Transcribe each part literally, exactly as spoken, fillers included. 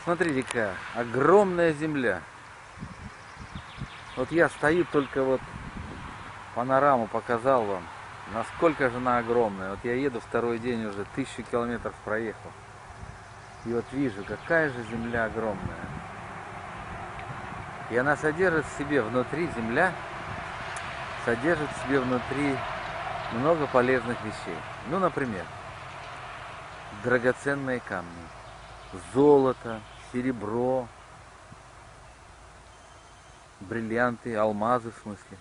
Смотрите-ка, огромная земля. Вот я стою, только вот панораму показал вам, насколько же она огромная. Вот я еду второй день уже, тысячу километров проехал. И вот вижу, какая же земля огромная. И она содержит в себе внутри, земля содержит в себе внутри много полезных вещей. Ну, например, драгоценные камни. Золото, серебро, бриллианты, алмазы в смысле,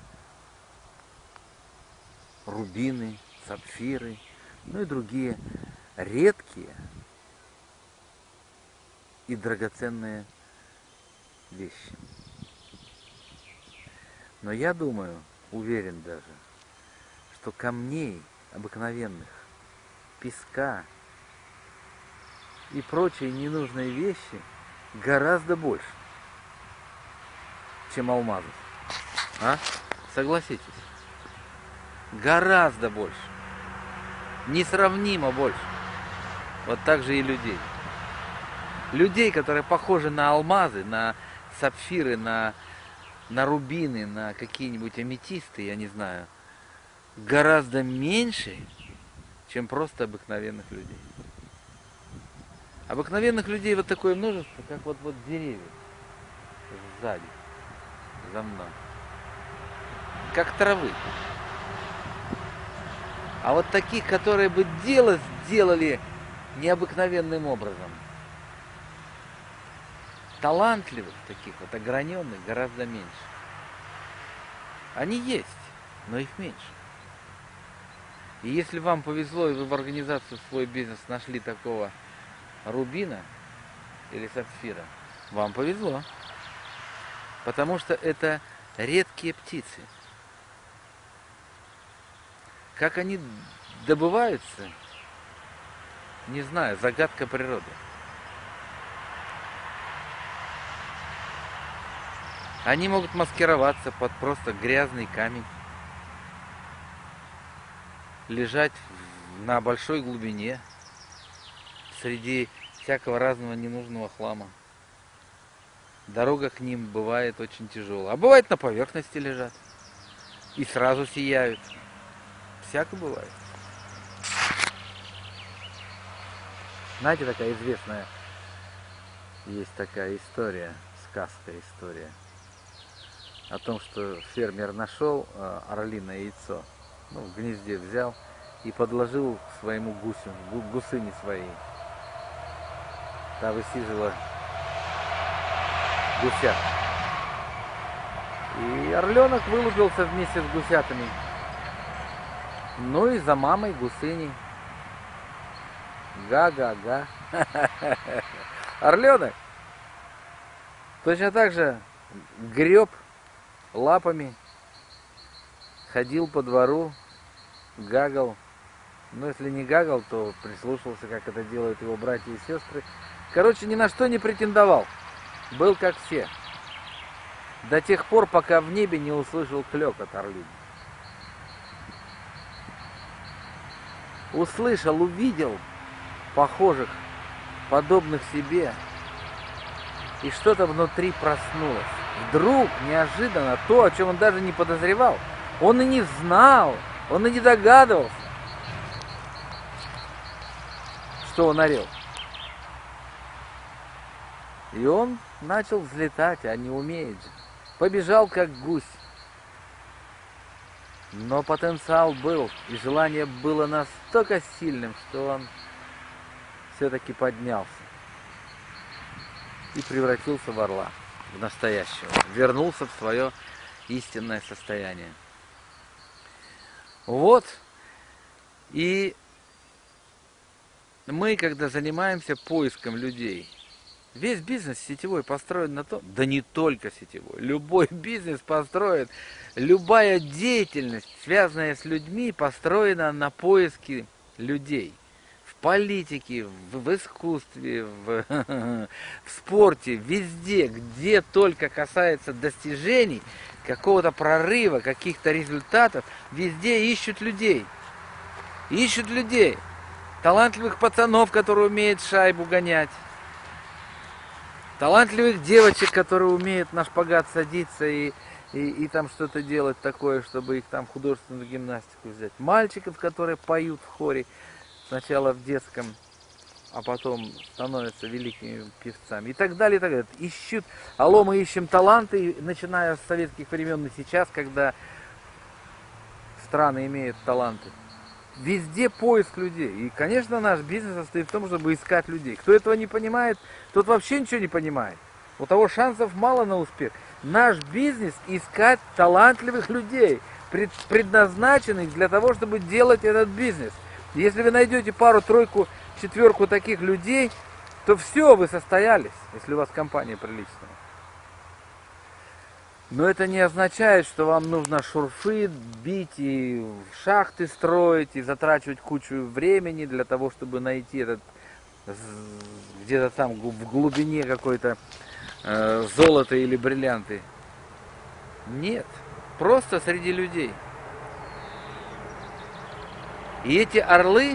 рубины, сапфиры, ну и другие редкие и драгоценные вещи. Но я думаю, уверен даже, что камней обыкновенных, песка и прочие ненужные вещи гораздо больше, чем алмазов. А? Согласитесь? Гораздо больше. Несравнимо больше. Вот так же и людей. Людей, которые похожи на алмазы, на сапфиры, на, на рубины, на какие-нибудь аметисты, я не знаю, гораздо меньше, чем просто обыкновенных людей. Обыкновенных людей вот такое множество, как вот, вот деревья сзади, за мной. Как травы. А вот таких, которые бы дело сделали необыкновенным образом, талантливых таких вот, ограненных, гораздо меньше. Они есть, но их меньше. И если вам повезло, и вы в организацию в свой бизнес нашли такого рубина или сапфира, вам повезло. Потому что это редкие птицы. Как они добываются, не знаю, загадка природы. Они могут маскироваться под просто грязный камень, лежать на большой глубине, среди всякого разного ненужного хлама. Дорога к ним бывает очень тяжелая. А бывает на поверхности лежат и сразу сияют. Всяко бывает. Знаете, такая известная есть такая история, сказка история, о том, что фермер нашел орлиное яйцо, ну, в гнезде взял и подложил к своему гусю, гусыне своей. Та высиживала гусят. И орленок вылупился вместе с гусятами. Ну и за мамой гусыней. Га-га-га. Орленок точно так же греб лапами, ходил по двору, гагал. Но если не гагал, то прислушивался, как это делают его братья и сестры. Короче, ни на что не претендовал. Был как все. До тех пор, пока в небе не услышал клёкот орлиный. Услышал, увидел похожих, подобных себе. И что-то внутри проснулось. Вдруг, неожиданно, то, о чем он даже не подозревал. Он и не знал, он и не догадывался, что он орел. И он начал взлетать, а не умеет же. Побежал, как гусь. Но потенциал был, и желание было настолько сильным, что он все-таки поднялся и превратился в орла, в настоящего. Вернулся в свое истинное состояние. Вот. И мы, когда занимаемся поиском людей, весь бизнес сетевой построен на том, да не только сетевой, любой бизнес построен, любая деятельность, связанная с людьми, построена на поиске людей. В политике, в, в искусстве, в, в спорте, везде, где только касается достижений, какого-то прорыва, каких-то результатов, везде ищут людей. Ищут людей. Талантливых пацанов, которые умеют шайбу гонять. талантливых девочек, которые умеют на шпагат садиться и, и, и там что-то делать такое, чтобы их там в художественную гимнастику взять. Мальчиков, которые поют в хоре, сначала в детском, а потом становятся великими певцами. И так далее, и так далее. Ищут, алло, мы ищем таланты, начиная с советских времен и сейчас, когда страны имеют таланты. Везде поиск людей. И, конечно, наш бизнес состоит в том, чтобы искать людей. Кто этого не понимает, тот вообще ничего не понимает. У того шансов мало на успех. Наш бизнес искать талантливых людей, предназначенных для того, чтобы делать этот бизнес. Если вы найдете пару-тройку, четверку таких людей, то все, вы состоялись, если у вас компания приличная. Но это не означает, что вам нужно шурфы бить и шахты строить и затрачивать кучу времени для того, чтобы найти этот где-то там в глубине какой-то э, золото или бриллианты. Нет, просто среди людей. И эти орлы,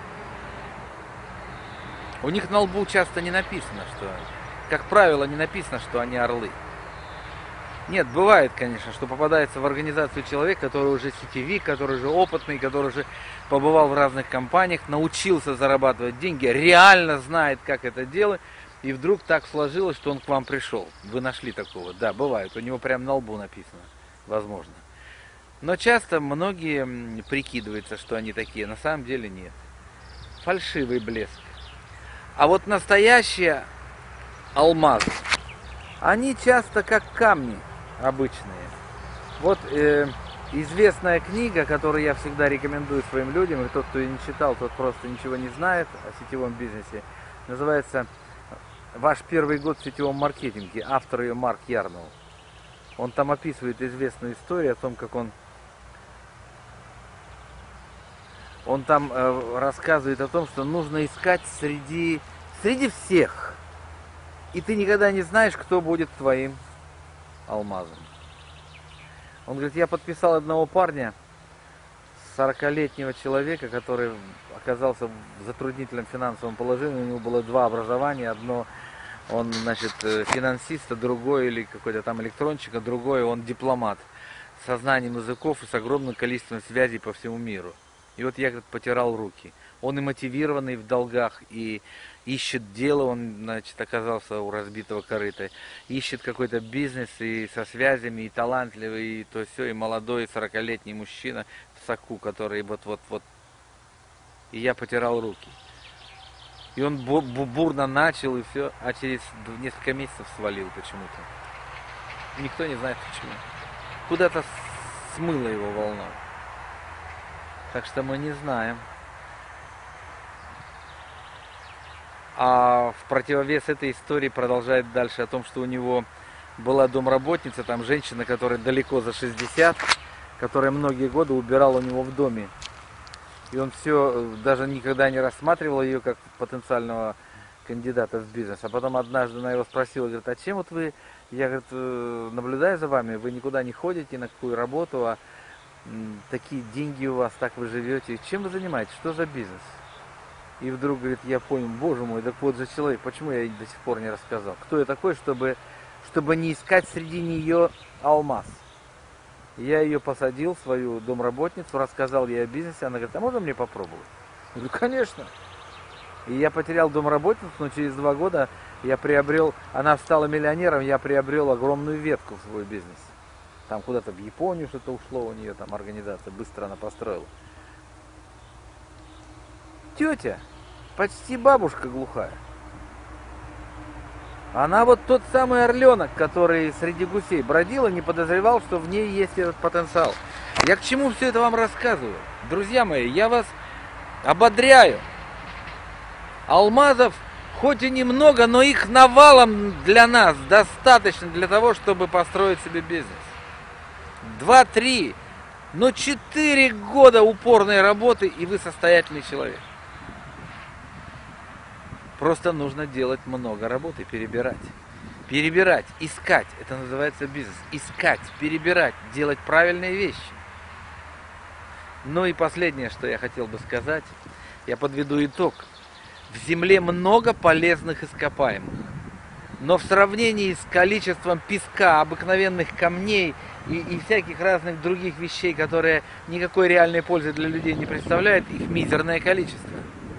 у них на лбу часто не написано, что, как правило, не написано, что они орлы. Нет, бывает, конечно, что попадается в организацию человек, который уже сетевик, который уже опытный, который уже побывал в разных компаниях, научился зарабатывать деньги, реально знает, как это делать, и вдруг так сложилось, что он к вам пришел. Вы нашли такого. Да, бывает, у него прямо на лбу написано, возможно. Но часто многие прикидываются, что они такие, на самом деле нет. Фальшивый блеск. А вот настоящие алмазы, они часто как камни обычные. Вот э, известная книга, которую я всегда рекомендую своим людям, и тот, кто ее не читал, тот просто ничего не знает о сетевом бизнесе, называется «Ваш первый год в сетевом маркетинге», автор ее Марк Ярнул. Он там описывает известную историю о том, как он он там э, рассказывает о том, что нужно искать среди среди всех, и ты никогда не знаешь, кто будет твоим алмазом. Он говорит, я подписал одного парня, сорокалетнего человека, который оказался в затруднительном финансовом положении. У него было два образования. Одно он, значит, финансист, а другое или какой-то там электронщик, а другое он дипломат со знанием языков и с огромным количеством связей по всему миру. И вот я, говорит, потирал руки. Он и мотивированный в долгах, и ищет дело, он, значит, оказался у разбитого корыта, ищет какой-то бизнес, и со связями, и талантливый, и то все, и молодой, сорокалетний мужчина в соку, который вот-вот-вот. И я потирал руки. И он бу- бу- бурно начал, и все, а через несколько месяцев свалил почему-то. Никто не знает почему. Куда-то смыло его волна. Так что мы не знаем. А в противовес этой истории продолжает дальше о том, что у него была домработница, там женщина, которая далеко за шестьдесят, которая многие годы убирала у него в доме. И он все, даже никогда не рассматривал ее как потенциального кандидата в бизнес. А потом однажды она его спросила, говорит, а чем вот вы, я, говорит, наблюдаю за вами, вы никуда не ходите, на какую работу, а такие деньги у вас, так вы живете. Чем вы занимаетесь, что за бизнес? И вдруг, говорит, я понял, боже мой, так вот же человек, почему я до сих пор не рассказал? Кто я такой, чтобы, чтобы не искать среди нее алмаз? Я ее посадил, свою домработницу, рассказал ей о бизнесе, она говорит, а можно мне попробовать? Я говорю, конечно. И я потерял домработницу, но через два года я приобрел, она стала миллионером, я приобрел огромную ветку в свой бизнес. Там куда-то в Японию что-то ушло у нее, там организация, быстро она построила. Тетя, почти бабушка глухая. Она вот тот самый орленок, который среди гусей бродил и не подозревал, что в ней есть этот потенциал. Я к чему все это вам рассказываю? Друзья мои, я вас ободряю. Алмазов хоть и немного, но их навалом для нас достаточно для того, чтобы построить себе бизнес. Два-три, но четыре года упорной работы, и вы состоятельный человек. Просто нужно делать много работы, перебирать. Перебирать, искать, это называется бизнес. Искать, перебирать, делать правильные вещи. Ну и последнее, что я хотел бы сказать, я подведу итог. В земле много полезных ископаемых. Но в сравнении с количеством песка, обыкновенных камней и, и всяких разных других вещей, которые никакой реальной пользы для людей не представляют, их мизерное количество.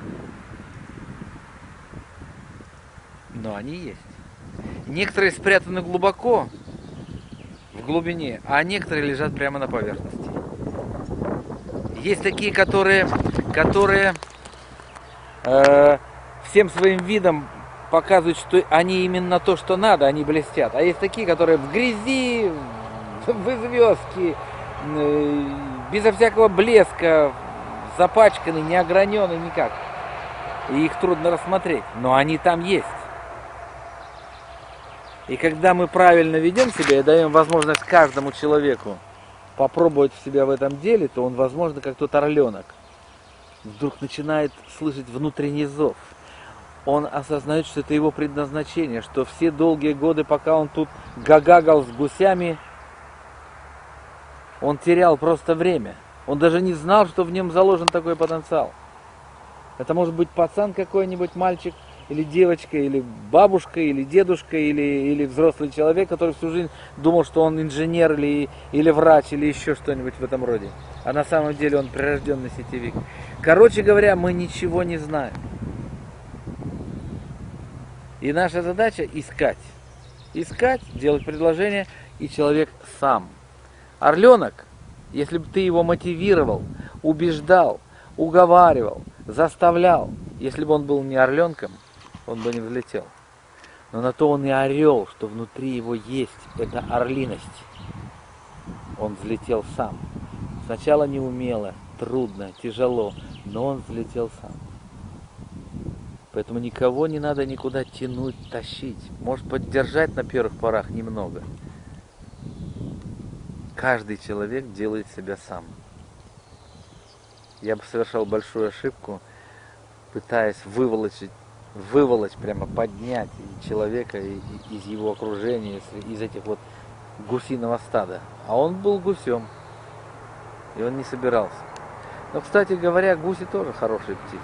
Но они есть. Некоторые спрятаны глубоко, в глубине, а некоторые лежат прямо на поверхности. Есть такие, которые, которые э, всем своим видом показывают, что они именно то, что надо, они блестят. А есть такие, которые в грязи, в известке, э, безо всякого блеска, запачканы, не огранены никак. И их трудно рассмотреть, но они там есть. И когда мы правильно ведем себя и даем возможность каждому человеку попробовать себя в этом деле, то он, возможно, как тот орленок, вдруг начинает слышать внутренний зов. Он осознает, что это его предназначение, что все долгие годы, пока он тут гагагал с гусями, он терял просто время. Он даже не знал, что в нем заложен такой потенциал. Это может быть пацан какой-нибудь, мальчик, или девочка, или бабушка, или дедушка, или, или взрослый человек, который всю жизнь думал, что он инженер, или, или врач, или еще что-нибудь в этом роде. А на самом деле он прирожденный сетевик. Короче говоря, мы ничего не знаем. И наша задача искать. Искать, делать предложение, и человек сам. Орленок, если бы ты его мотивировал, убеждал, уговаривал, заставлял, если бы он был не орленком, он бы не взлетел. Но на то он и орел, что внутри его есть эта орлиность. Он взлетел сам. Сначала неумело, трудно, тяжело, но он взлетел сам. Поэтому никого не надо никуда тянуть, тащить. Может поддержать на первых порах немного. Каждый человек делает себя сам. Я бы совершал большую ошибку, пытаясь выволочь, выволочь, прямо поднять человека из его окружения, из этих вот гусиного стада. А он был гусем, и он не собирался. Но, кстати говоря, гуси тоже хорошие птицы.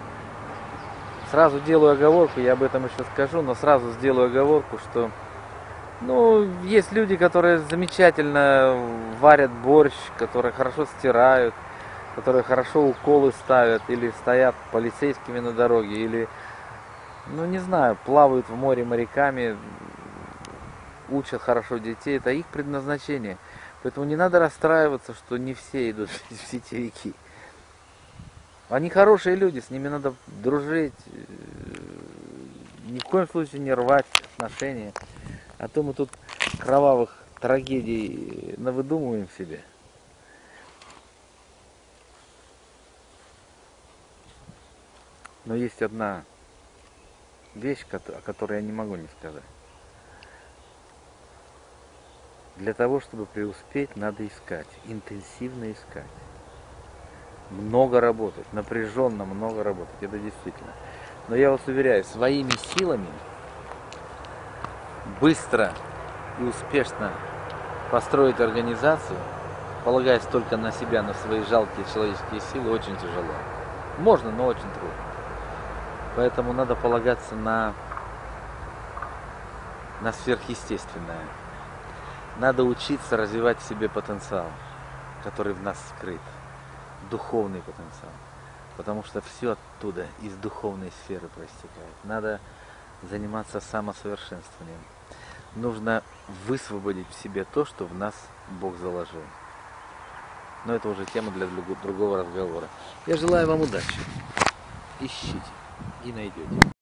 Сразу делаю оговорку, я об этом еще скажу, но сразу сделаю оговорку, что ну, есть люди, которые замечательно варят борщ, которые хорошо стирают, которые хорошо уколы ставят, или стоят полицейскими на дороге, или, ну не знаю, плавают в море моряками, учат хорошо детей. Это их предназначение. Поэтому не надо расстраиваться, что не все идут в сетевики. Они хорошие люди, с ними надо дружить, ни в коем случае не рвать отношения. А то мы тут кровавых трагедий навыдумываем себе. Но есть одна вещь, о которой я не могу не сказать. Для того, чтобы преуспеть, надо искать, интенсивно искать. Много работать, напряженно много работать, это действительно. Но я вас уверяю, своими силами быстро и успешно построить организацию, полагаясь только на себя, на свои жалкие человеческие силы, очень тяжело. Можно, но очень трудно. Поэтому надо полагаться на, на сверхъестественное. Надо учиться развивать в себе потенциал, который в нас скрыт. Духовный потенциал. Потому что все оттуда, из духовной сферы проистекает. Надо заниматься самосовершенствованием. Нужно высвободить в себе то, что в нас Бог заложил. Но это уже тема для другого разговора. Я желаю вам удачи. Ищите и найдете.